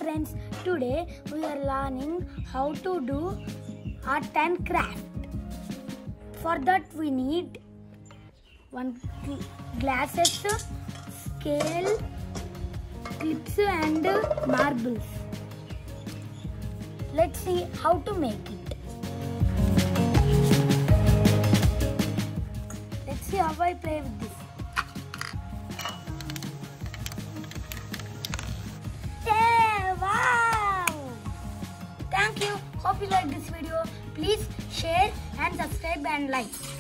friends, today we are learning how to do art and craft. For that we need one glasses, scale, clips and marbles. Let's see how to make it. Let's see how I play with this. Yeah, wow! Thank you. Hope you like this video. Please share and subscribe and like.